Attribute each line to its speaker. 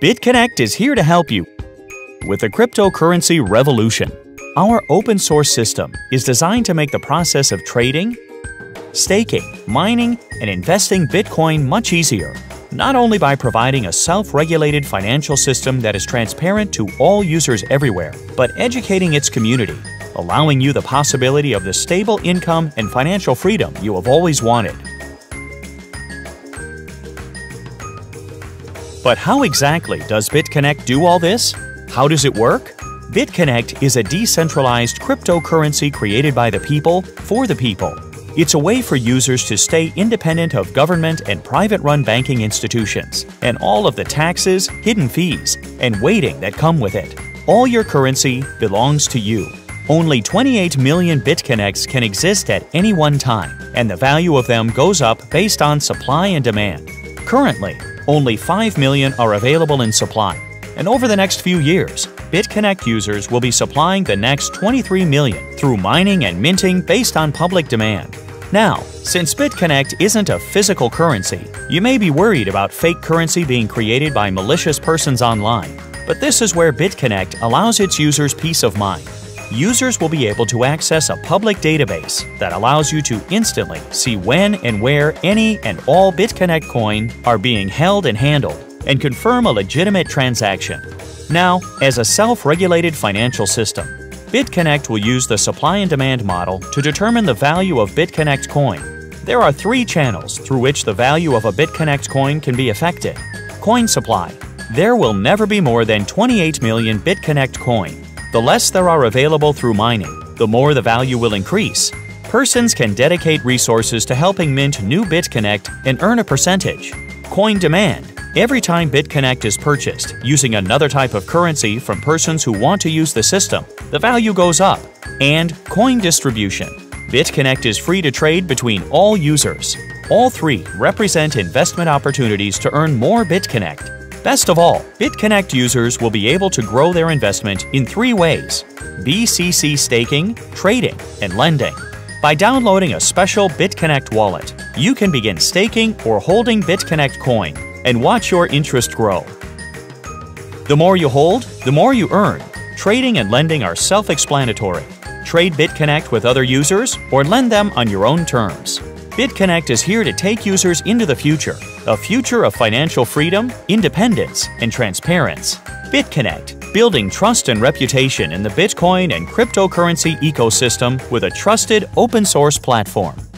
Speaker 1: BitConnect is here to help you with the cryptocurrency revolution. Our open-source system is designed to make the process of trading, staking, mining, and investing Bitcoin much easier, not only by providing a self-regulated financial system that is transparent to all users everywhere, but educating its community, allowing you the possibility of the stable income and financial freedom you have always wanted. But how exactly does BitConnect do all this? How does it work? BitConnect is a decentralized cryptocurrency created by the people for the people. It's a way for users to stay independent of government and private-run banking institutions, and all of the taxes, hidden fees, and waiting that come with it. All your currency belongs to you. Only 28 million BitConnects can exist at any one time, and the value of them goes up based on supply and demand. Currently, only 5 million are available in supply, and over the next few years, BitConnect users will be supplying the next 23 million through mining and minting based on public demand. Now, since BitConnect isn't a physical currency, you may be worried about fake currency being created by malicious persons online. But this is where BitConnect allows its users peace of mind. Users will be able to access a public database that allows you to instantly see when and where any and all BitConnect coin are being held and handled, and confirm a legitimate transaction. Now, as a self-regulated financial system, BitConnect will use the supply and demand model to determine the value of BitConnect coin. There are 3 channels through which the value of a BitConnect coin can be affected. Coin supply. There will never be more than 28 million BitConnect coin. The less there are available through mining, the more the value will increase. Persons can dedicate resources to helping mint new BitConnect and earn a percentage. Coin demand. Every time BitConnect is purchased using another type of currency from persons who want to use the system, the value goes up. And coin distribution. BitConnect is free to trade between all users. All 3 represent investment opportunities to earn more BitConnect. Best of all, BitConnect users will be able to grow their investment in 3 ways: BCC staking, trading, and lending. By downloading a special BitConnect wallet, you can begin staking or holding BitConnect coin and watch your interest grow. The more you hold, the more you earn. Trading and lending are self-explanatory. Trade BitConnect with other users or lend them on your own terms. BitConnect is here to take users into the future, a future of financial freedom, independence, and transparency. BitConnect, building trust and reputation in the Bitcoin and cryptocurrency ecosystem with a trusted open-source platform.